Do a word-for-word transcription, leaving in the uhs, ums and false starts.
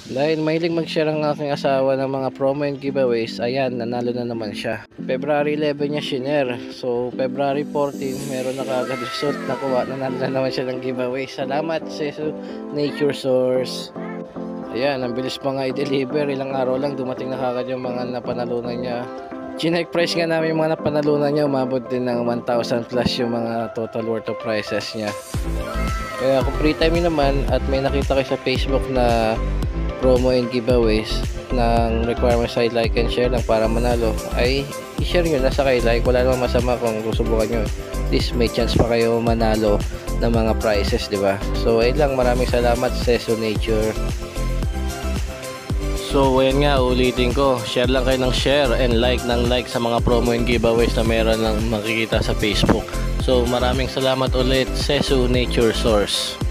Dahil mahilig mag-share ang aking asawa ng mga promo and giveaways, ayan, nanalo na naman siya. February eleven niya shinare. So, February fourteen, meron na kagad result nakuha. Nanalo na naman siya ng giveaway. Salamat, Sesu Nature Source. Ayan, ang bilis pa nga i-deliver. Ilang araw lang dumating na kagad yung mga napanalunan niya. Chinek price nga namin yung mga napanalunan niya. Umabot din ng one thousand plus yung mga total worth of prices niya. Kaya kung free time naman at may nakita kayo sa Facebook na promo and giveaways ng requirement sa like and share lang para manalo, ay i-share nyo na sa kay like. Wala namang masama kung susubukan nyo. At least may chance pa kayo manalo ng mga prizes, di ba? So ayun lang, maraming salamat Sesu Nature. So ayan nga, ulitin ko, share lang kayo ng share and like ng like sa mga promo and giveaways na meron lang makikita sa Facebook. So maraming salamat ulit, Sesu Nature Source.